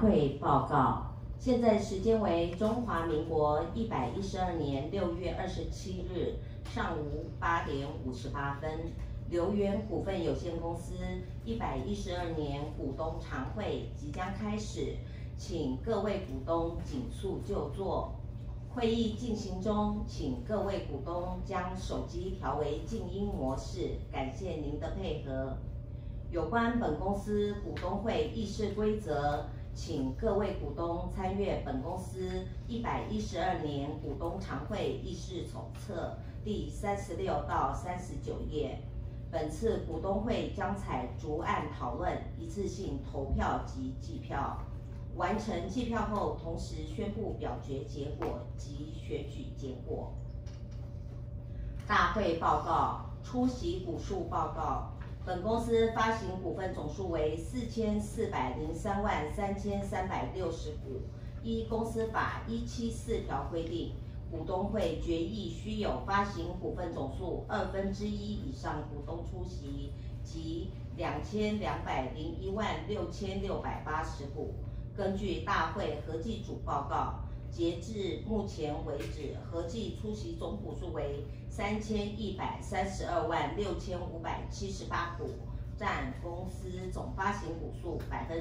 会报告。现在时间为中华民国112年6月27日上午8点58分。流源股份有限公司112年股东常会即将开始，请各位股东紧速就座。会议进行中，请各位股东将手机调为静音模式，感谢您的配合。有关本公司股东会议事规则，请各位股东参阅本公司112年股东常会议事手册第36到39页。本次股东会将采逐案讨论，一次性投票及计票。完成计票后，同时宣布表决结果及选举结果。大会报告：出席股数报告。本公司发行股份总数为4403万3360股。依公司法174条规定，股东会决议须有发行股份总数1/2以上股东出席，即2201万6680股。根据大会合计主报告，截至目前为止，合计出席总股数为3132万6578股，占公司总发行股数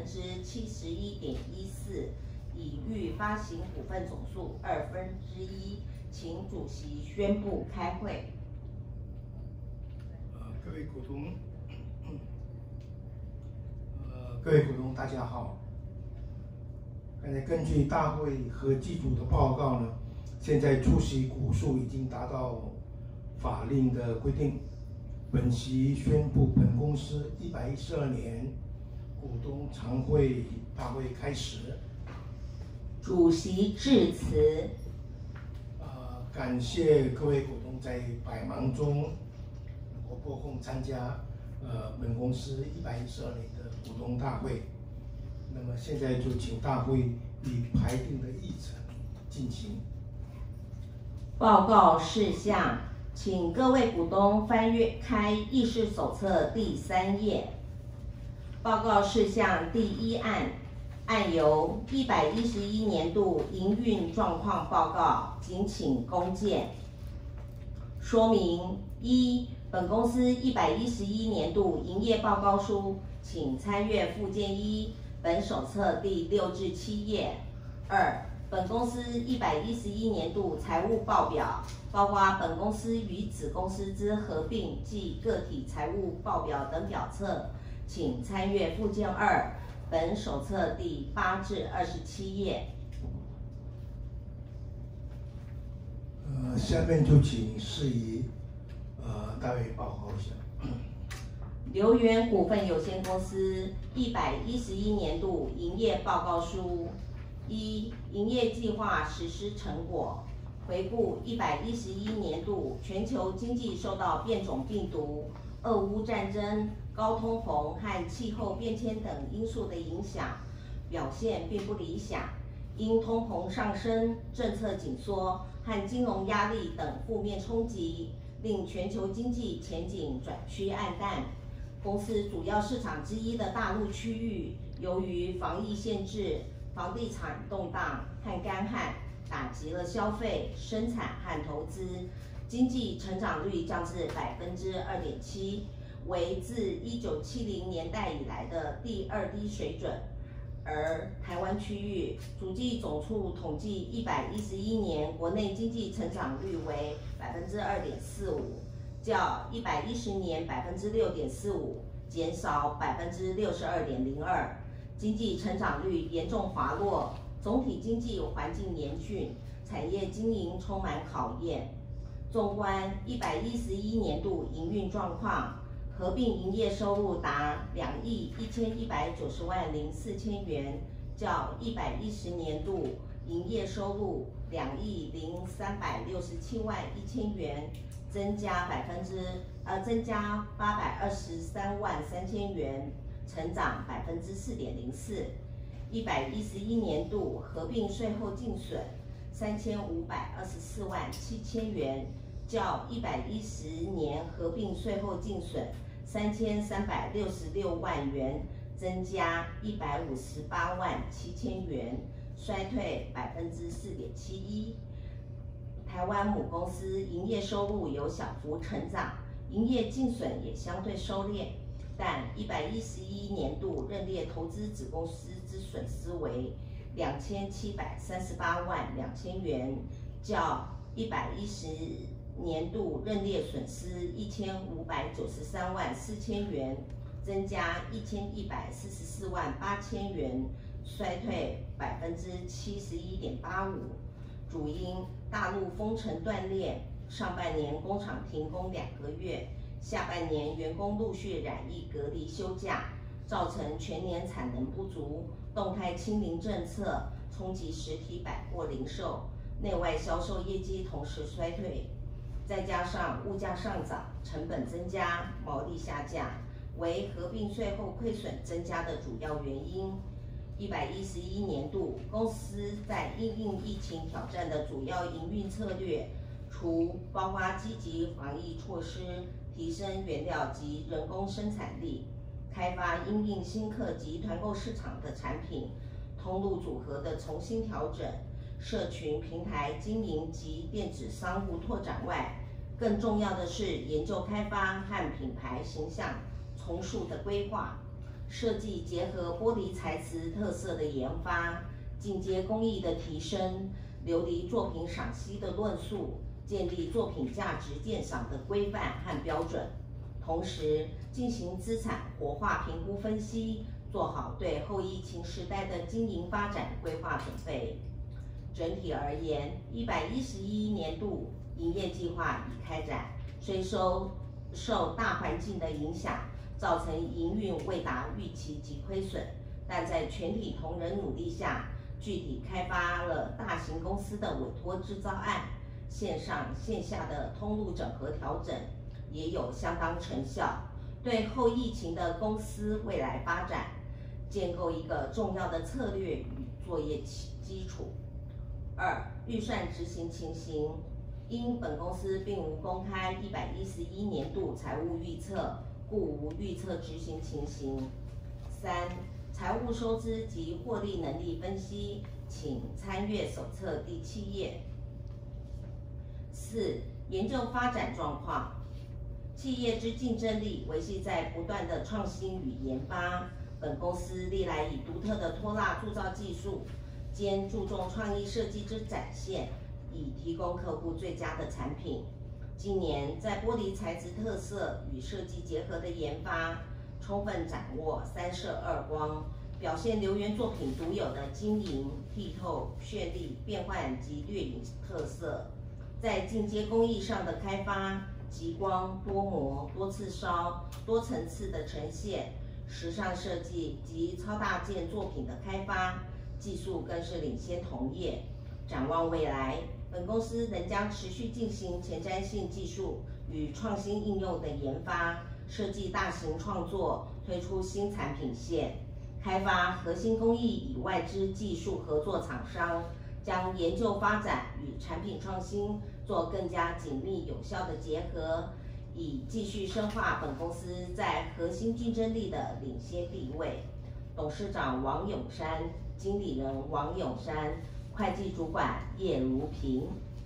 71.14%，已预发行股份总数1/2，请主席宣布开会。 各位股东，大家好。刚才根据大会合计组的报告呢，现在出席股数已经达到法令的规定。本席宣布本公司112年股东常会大会开始。 主席致辞。 感谢各位股东在百忙中拨空参加本公司112年的股东大会。那么现在就请大会以排定的议程进行。 报告事项，请各位股东翻阅开议事手册第3页。报告事项第1案，案由111年度营运状况报告，谨请公见。说明：1、本公司111年度营业报告书，请参阅附件1。本手册第6至7页。2、本公司111年度财务报表，包括本公司与子公司之合并暨个体财务报表等表册，请参阅附件2。本手册第8至27页。 下面就请事宜大会报告一下。 流源股份有限公司111年度营业报告书。1、营业计划实施成果。回顾111年度全球经济受到变种病毒、俄乌战争、高通膨和气候变迁等因素的影响，表现并不理想。因通膨上升、政策紧缩和金融压力等负面冲击，令全球经济前景转趋暗淡。公司主要市场之一的大陆区域，由于防疫限制、房地产动荡和干旱，打击了消费、生产和投资，经济成长率降至2.7%，为自1970年代以来的第2低水准。而台湾区域主计总处统计111年国内经济成长率为2.45%。较110年6.45%减少62.02%，经济成长率严重滑落，总体经济环境严峻，产业经营充满考验。纵观111年度营运状况，合并营业收入达2亿1190万4000元，较110年度营业收入2亿0367万1000元。增加823万3000元，成长4.04%。111年度合并税后净损3524万7000元，较110年合并税后净损3366万元， 增加158万7千元，衰退4.71%。台湾母公司营业收入有小幅成长，营业净损也相对收敛，但111年度认列投资子公司之损失为2738万2千元，较110年度认列损失1593万4千元，增加1144万8千元，衰退71.85%。主因大陆封城断裂，上半年工厂停工2个月，下半年员工陆续染疫隔离休假，造成全年产能不足，动态清零政策冲击实体百货零售，内外销售业绩同时衰退，再加上物价上涨、成本增加、毛利下降，为合并税后亏损增加的主要原因。111年度，公司在因应疫情挑战的主要营运策略，除包括积极防疫措施、提升原料及人工生产力、开发因应新客及团购市场的产品、通路组合的重新调整、社群平台经营及电子商务拓展外，更重要的是研究开发和品牌形象重塑的规划。设计结合玻璃材质特色的研发，进阶工艺的提升，流离作品赏析的论述，建立作品价值鉴赏的规范和标准，同时进行资产活化评估分析，做好对后疫情时代的经营发展规划准备。整体而言，111年度营业计划已开展，虽受大环境的影响，造成营运未达预期及亏损，但在全体同仁努力下，具体开发了大型公司的委托制造案，线上线下的通路整合调整也有相当成效，对后疫情的公司未来发展建构一个重要的策略与作业基础。2、预算执行情形。因本公司并无公开111年度财务预测，故无预测执行情形。3、财务收支及获利能力分析，请参阅手册第7页。4、研究发展状况。企业之竞争力维系在不断的创新与研发。本公司历来以独特的拖蜡铸造技术，兼注重创意设计之展现，以提供客户最佳的产品。今年在玻璃材质特色与设计结合的研发，充分掌握3色2光，表现流源作品独有的晶莹、剔透、绚丽、变幻及掠影特色。在进阶工艺上的开发，极光、多模、多次烧、多层次的呈现，时尚设计及超大件作品的开发，技术更是领先同业。展望未来，本公司仍将持续进行前瞻性技术与创新应用的研发，设计大型创作，推出新产品线，开发核心工艺与外资技术合作厂商，将研究发展与产品创新做更加紧密有效的结合，以继续深化本公司在核心竞争力的领先地位。董事长王永山，经理人王永山，会计主管叶如萍。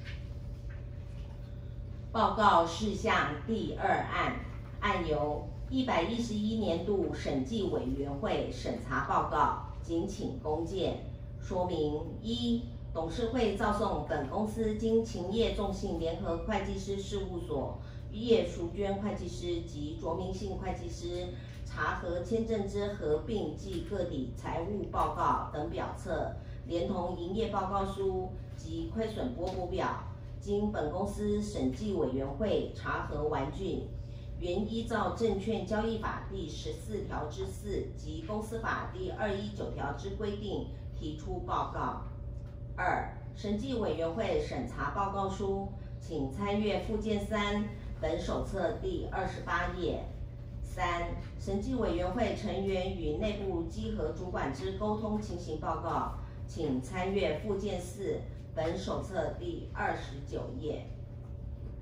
报告事项第2案，案由111年度审计委员会审查报告，谨请公见。说明：1、董事会造送本公司经勤业众信联合会计师事务所叶淑娟会计师及卓明信会计师查核签证之合并暨个体财务报告等表册，连同营业报告书及亏损拨补表，经本公司审计委员会查核完竣，原依照证券交易法第14条之4及公司法第219条之规定提出报告。2、审计委员会审查报告书，请参阅附件3本手册第28页。3、审计委员会成员与内部稽核主管之沟通情形报告，请参阅附件4本手册第29页。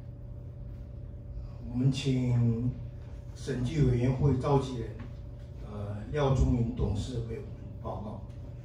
我们请审计委员会召集人廖忠云董事会报告。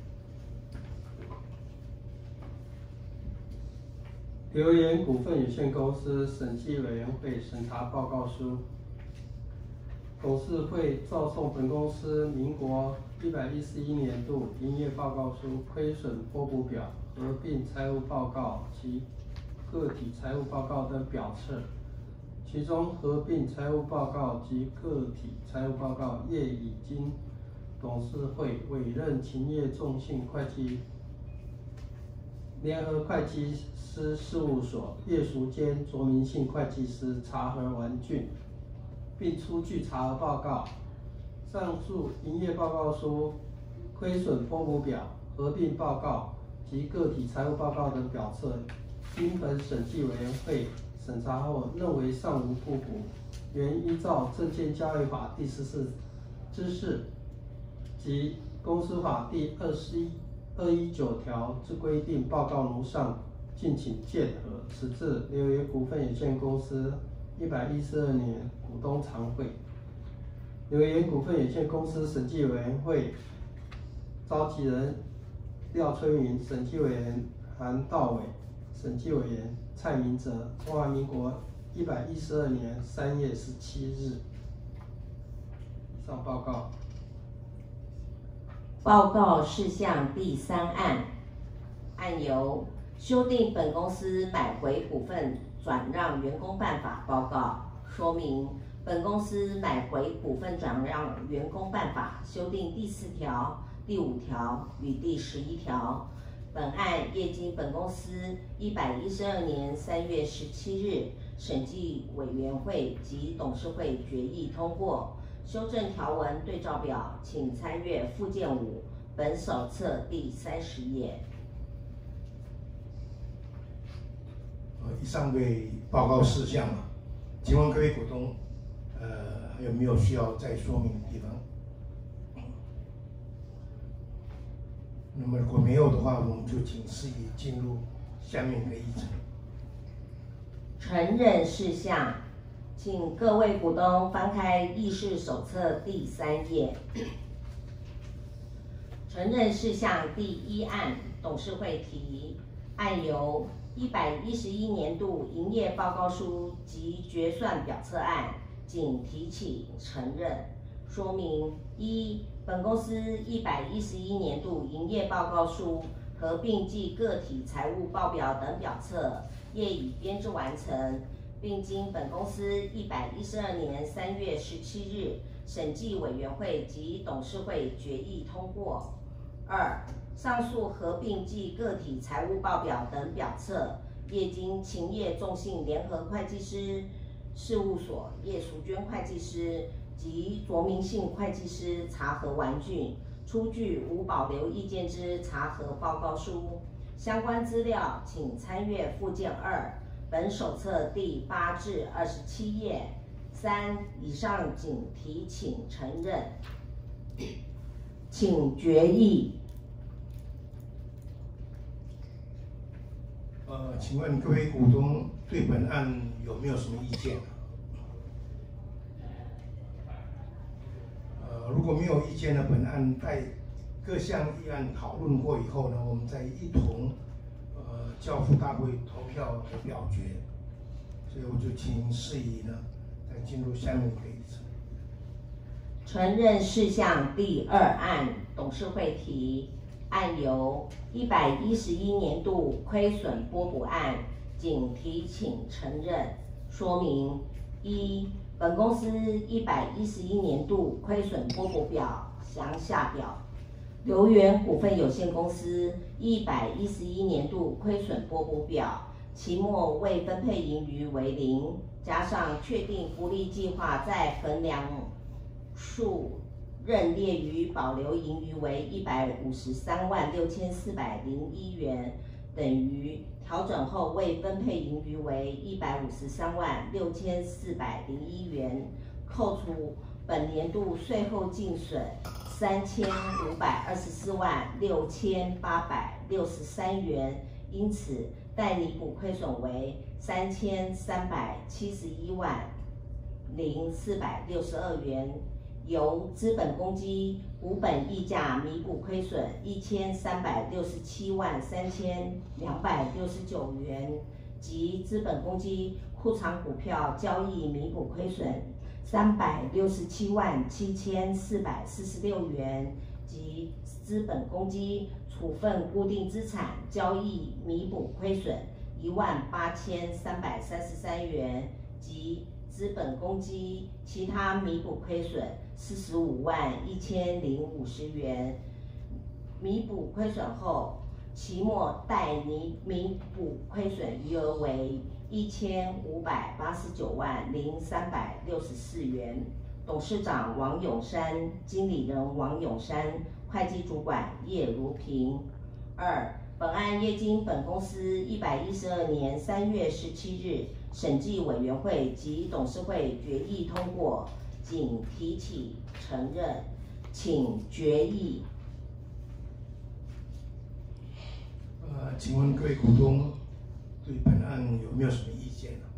留言股份有限公司审计委员会审查报告书。董事会照送本公司民国111年度营业报告书、亏损拨补表、合并财务报告及个体财务报告等表册。其中合并财务报告及个体财务报告业已经董事会委任勤业众信会计联合会计师事务所叶淑坚卓明信会计师查核完竣，并出具查核报告。上述营业报告书、亏损拨补表、合并报告及个体财务报告等表册，经本审计委员会审查后认为尚无不符，原依照证券交易法第14之4及公司法第219条之规定报告如上，敬请见核。此致留言股份有限公司112年股东常会。留言股份有限公司审计委员会召集人廖春云，审计委员韩道伟，审计委员蔡明哲。中华民国112年3月17日。以上报告。 报告事项第3案，案由修订本公司买回股份转让员工办法报告，说明本公司买回股份转让员工办法修订第4条、第5条与第11条。本案业经本公司112年3月17日审计委员会及董事会决议通过。修正条文对照表，请参阅附件5本手册第30页。 以上为报告事项，请问各位股东，还有没有需要再说明的地方？那么如果没有的话，我们就请司仪进入下面的议程。 承认事项，请各位股东翻开议事手册第3页。承认事项第1案，董事会提案由111年度营业报告书及决算表册案，仅提起承认。说明1，本公司111年度营业报告书合并暨个体财务报表等表册业已编制完成，并经本公司112年3月17日审计委员会及董事会决议通过。2，上述合并暨个体财务报表等表册业经勤业众信联合会计师事务所叶淑娟会计师及卓明信会计师查核完竣，出具无保留意见之查核报告书。相关资料请参阅附件2本手册第8至27页。3，以上仅提请承认，请决议。 请问各位股东对本案有没有什么意见？如果没有意见呢，本案在各项议案讨论过以后呢，我们再一同交付大会投票和表决。所以我就请司仪呢，再进入下面的议程。 承认事项第2案，董事会提案由111年度亏损拨补案，仅提请承认。说明1，本公司111年度亏损拨补表详下表，留源股份有限公司111年度亏损拨补表，期末未分配盈余为0，加上确定福利计划在衡量数认列于保留盈余为1536401元，等于调整后未分配盈余为1536401元，扣除本年度税后净损35244863元，因此待拟补亏损为33710462元。 由资本公积股本溢价弥补亏损1367万3269元，及资本公积库藏股票交易弥补亏损367万7446元，及资本公积处分固定资产交易弥补亏损18333元，及资本公积其他弥补亏损45万1050元。弥补亏损后，期末待弥补亏损余额为1589万0364元。董事长王永山，经理人王永山，会计主管叶如萍。2. 本案业经本公司112年3月17日审计委员会及董事会决议通过，仅提起承认，请决议。 请问各位股东对本案有没有什么意见呢？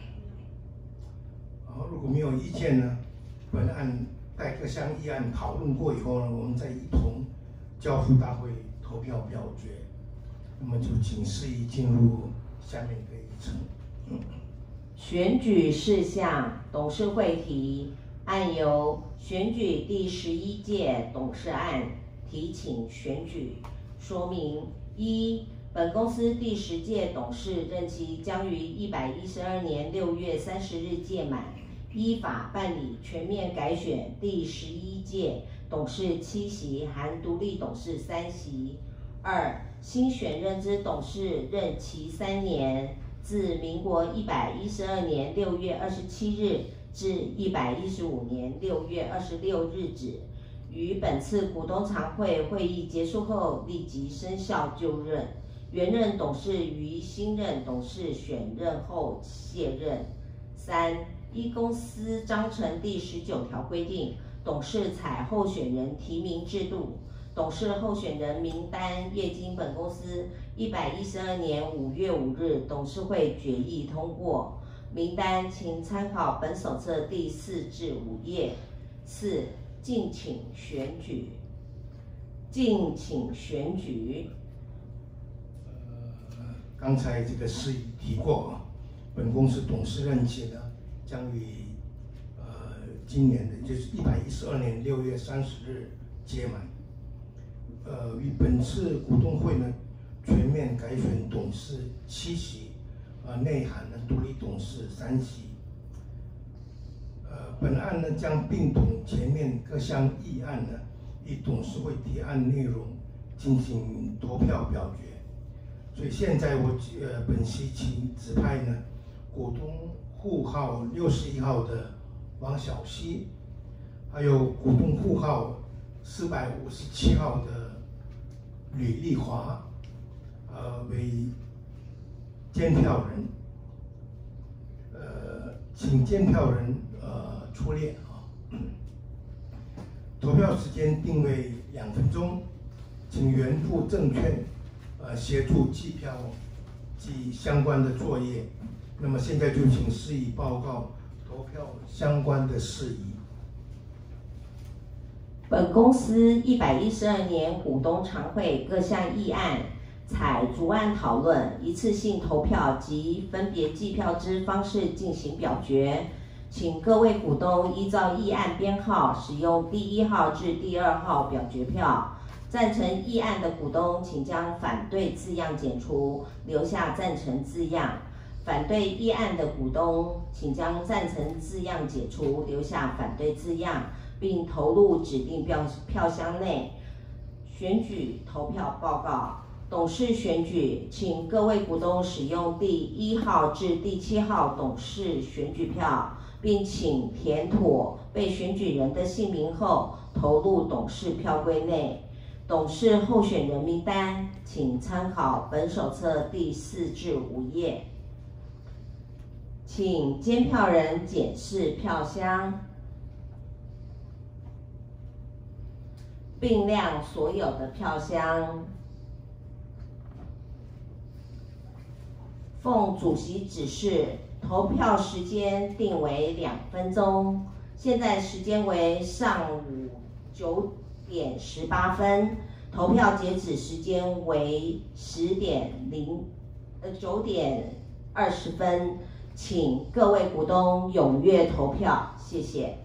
如果没有意见呢，本案待各项议案讨论过以后呢，我们再一同交付大会投票表决。那么就请示意进入下面的议程。 选举事项，董事会提案由选举第11届董事案提请选举。说明：1. 本公司第10届董事任期将于112年6月30日届满，依法办理全面改选第11届董事7席，含独立董事3席。2. 新选任之董事任期3年，自民国112年6月27日至115年6月26日止，于本次股东常会会议结束后立即生效就任。原任董事于新任董事选任后卸任。3. 依公司章程第19条规定，董事采候选人提名制度。董事候选人名单业经本公司112年5月5日董事会决议通过，名单请参考本手册第4至5页。4. 敬请选举。敬请选举。 刚才这个事宜提过，本公司董事任期呢将于今年的就是112年6月30日届满。于本次股东会呢全面改选董事7席，内含了独立董事3席。本案呢将并统前面各项议案呢，以董事会提案内容进行投票表决。所以现在我本席请指派呢股东户号61号的王小溪，还有股东户号457号的吕丽华，为监票人。请监票人出列啊。投票时间定为2分钟，请原副证券协助计票及相关的作业。那么现在就请示意报告投票相关的事宜。 本公司112年股东常会各项议案采逐案讨论、一次性投票及分别计票之方式进行表决，请各位股东依照议案编号使用第1号至第2号表决票。赞成议案的股东，请将反对字样剪除，留下赞成字样。反对议案的股东，请将赞成字样解除，留下反对字样，并投入指定票箱内。选举投票报告。董事选举，请各位股东使用第1号至第7号董事选举票，并请填妥被选举人的姓名后投入董事票柜内。董事候选人名单，请参考本手册第4至5页。请监票人检视票箱，并量所有的票箱。奉主席指示，投票时间定为2分钟， 现在时间为上午9:18，投票截止时间为9:20，请各位股东踊跃投票，谢谢。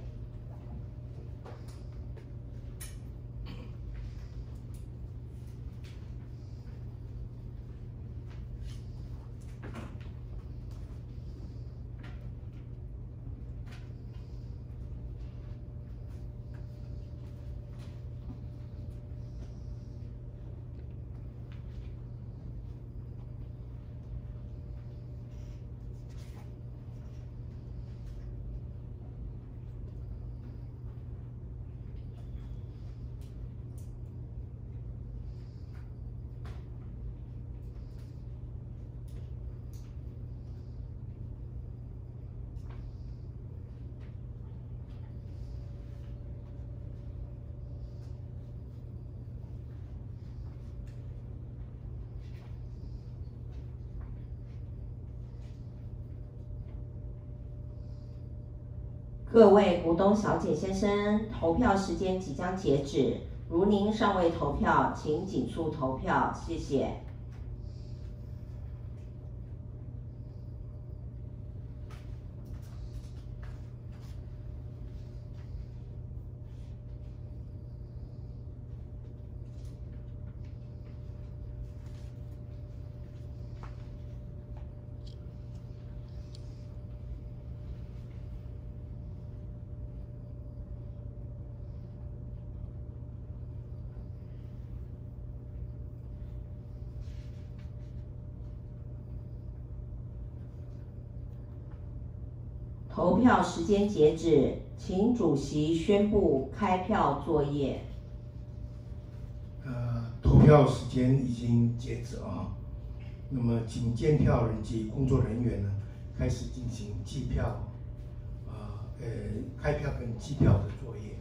各位股东小姐先生，投票时间即将截止，如您尚未投票，请紧速投票，谢谢。投票时间截止，请主席宣布开票作业。 投票时间已经截止啊。那么，请监票人及工作人员呢，开始进行计票，开票跟计票的作业。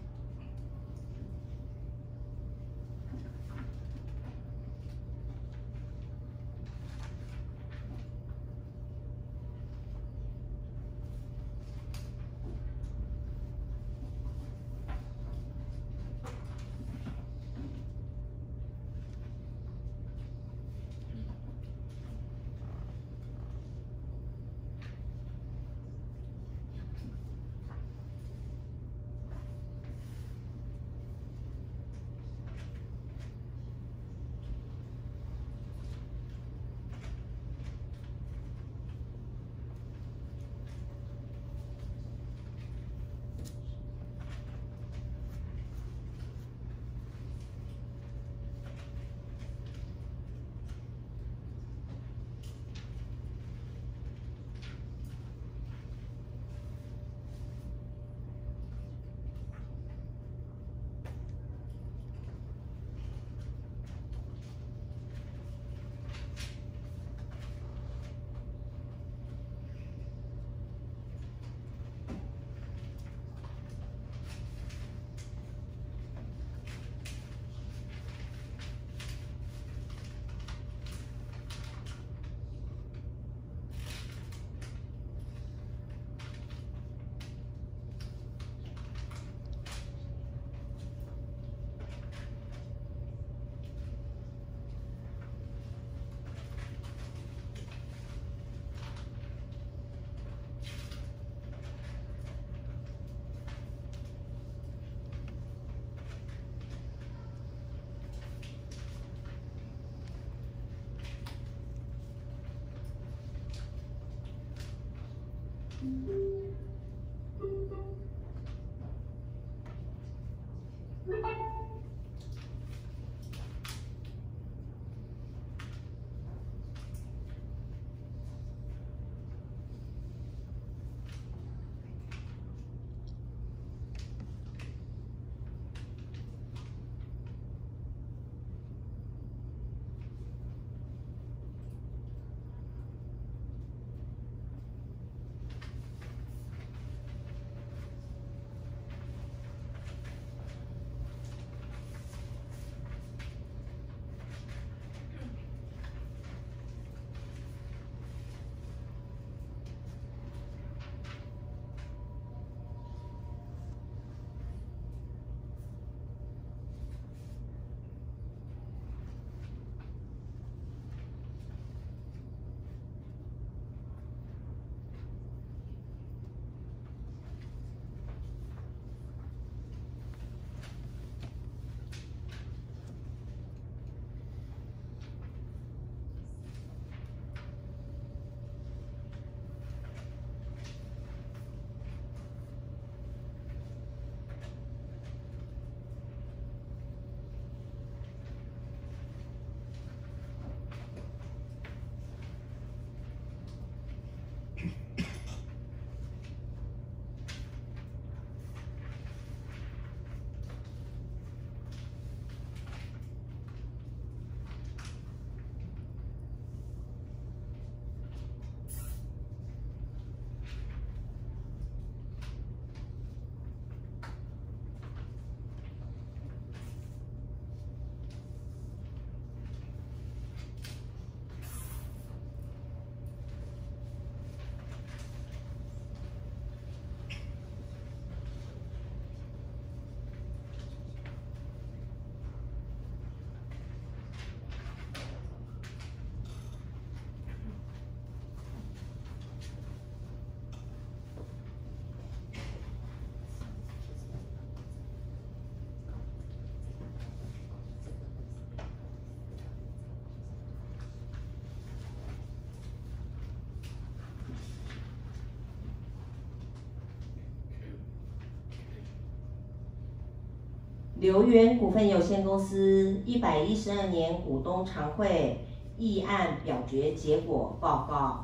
留源股份有限公司112年股东常会议案表决结果报告。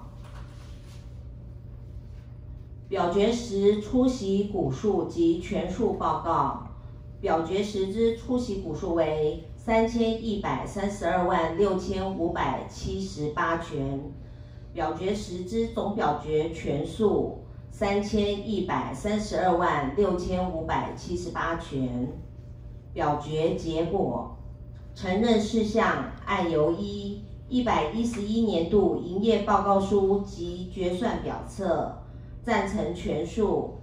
表决时出席股数及权数报告。表决时之出席股数为31326578权，表决时之总表决权数31326578权。表决结果：承认事项按由111年度营业报告书及决算表册，赞成权数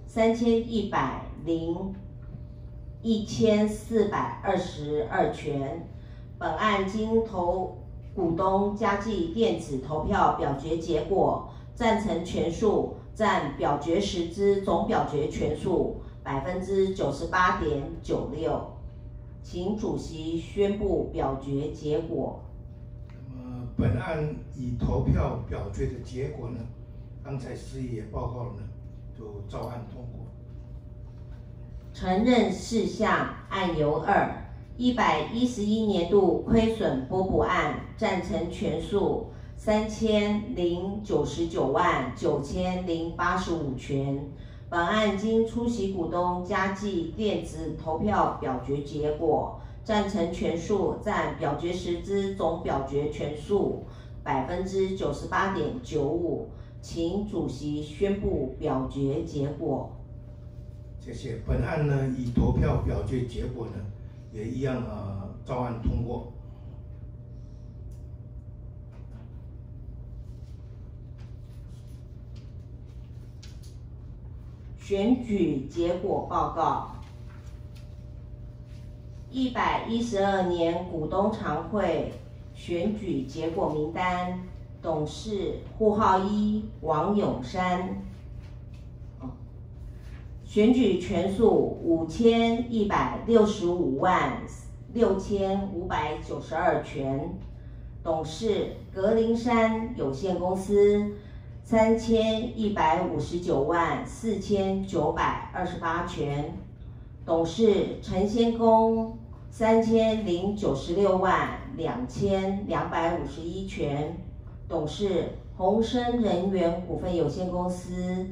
3101,422权。本案经股东加计电子投票表决结果，赞成权数占表决时之总表决权数98.96%。请主席宣布表决结果。 本案以投票表决的结果呢，刚才司仪也报告了呢，就照案通过。 承认事项案由2，111年度亏损拨补案，赞成权数30999085权。本案经出席股东加计电子投票表决结果，赞成权数占表决时之总表决权数98.95%。请主席宣布表决结果。 谢谢。本案呢，以投票表决结果呢，也一样照案通过。 选举结果报告。112年股东常会选举结果名单：董事户号1王永山，选举权数51656592权。董事格林山有限公司31594928权。董事陈先公30962251权。董事鸿升人员股份有限公司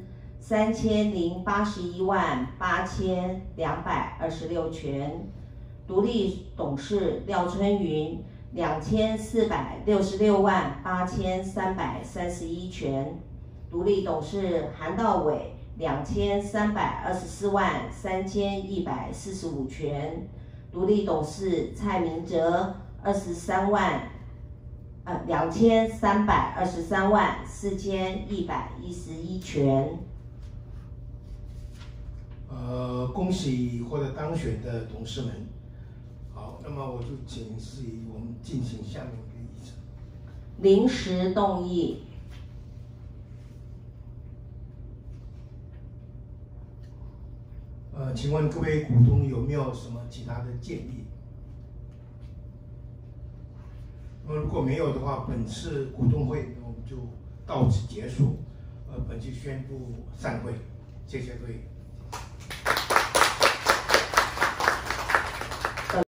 30818226权。独立董事廖春云24668331权。独立董事韩道伟23243145权。独立董事蔡明哲23234111权。 恭喜获得当选的董事们。好，那么我就请司仪我们进行下面的议程。 临时动议。 请问各位股东有没有什么其他的建议？那么如果没有的话，本次股东会我们就到此结束。本期宣布散会，谢谢各位。